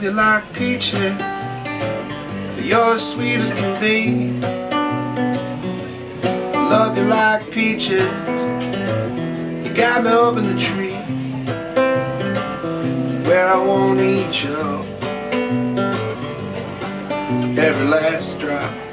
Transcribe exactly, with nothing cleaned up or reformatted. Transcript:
love you like peaches, but you're as sweet as can be. Love you like peaches, you got me up in the tree, where I won't eat you up, every last drop.